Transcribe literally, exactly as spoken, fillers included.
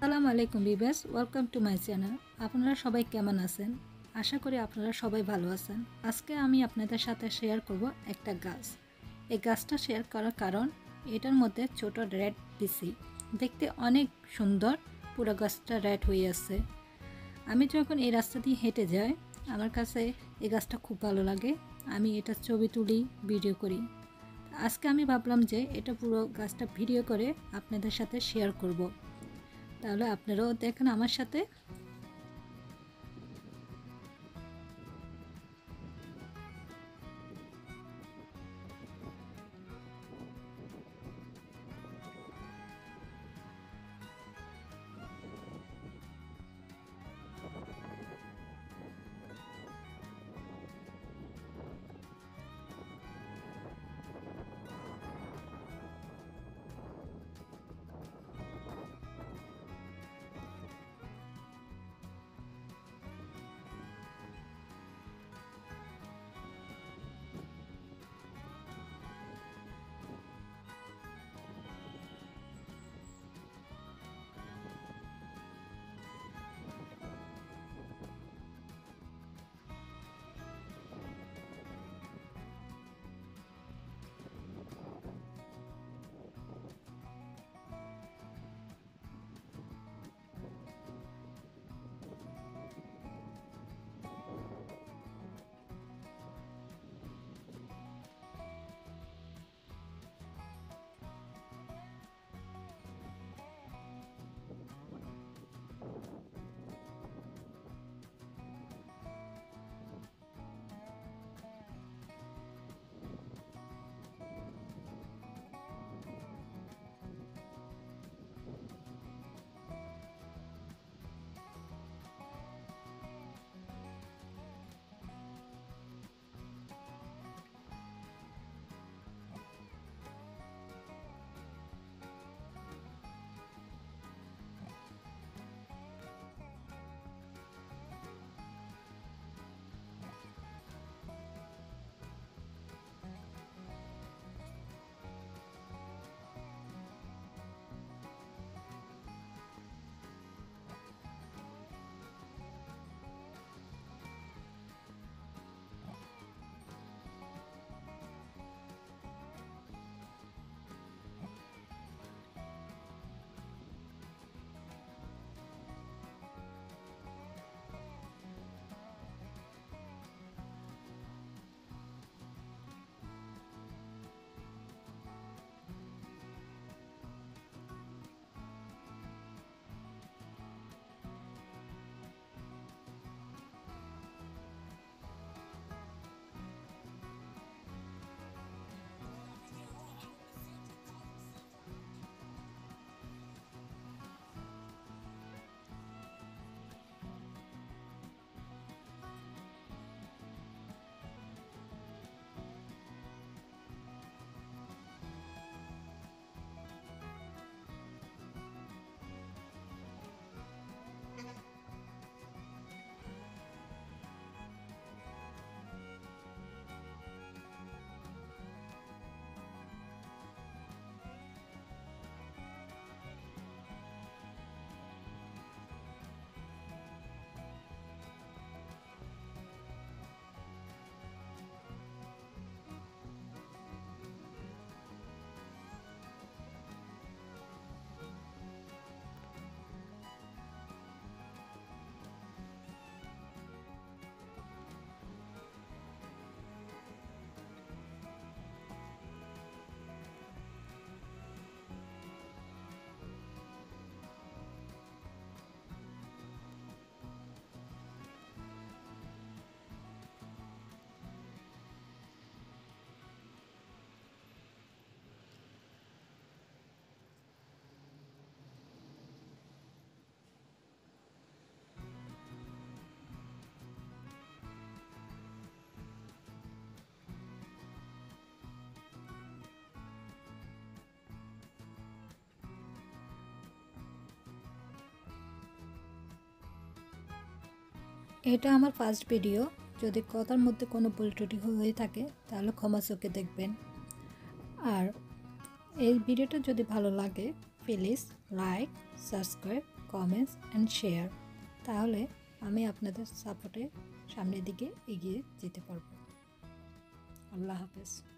আসসালামু আলাইকুম viewers, welcome to my channel. আপনারা সবাই কেমন আছেন? আশা করি আপনারা সবাই ভালো আছেন। আজকে আমি আপনাদের সাথে শেয়ার করব একটা গাছ। এই গাছটা শেয়ার করার কারণ এটার মধ্যে ছোট রেড দিছি, দেখতে অনেক সুন্দর। পুরো গাছটা রেড হয়ে আছে। আমি যখন এই রাস্তা দিয়ে হেঁটে যাই, আমার কাছে এই গাছটা খুব ভালো লাগে। আমি এটা ছবি তুলি, ভিডিও করি। আজকে আমি ভাবলাম যে এটা পুরো গাছটা ভিডিও করে আপনাদের সাথে শেয়ার করব। তাহলে আপনারাও দেখেন আমার সাথে। এটা আমার ফার্স্ট ভিডিও। যদি কথার মধ্যে কোনো ভুল ত্রুটি হয়ে থাকে তাহলে ক্ষমা চোখে দেখবেন। আর এই ভিডিওটা যদি ভালো লাগে please like, subscribe, comments and share. তাহলে আমি আপনাদের সাপোর্টে সামনের দিকে এগিয়ে যেতে পারবো। আল্লাহ হাফেজ।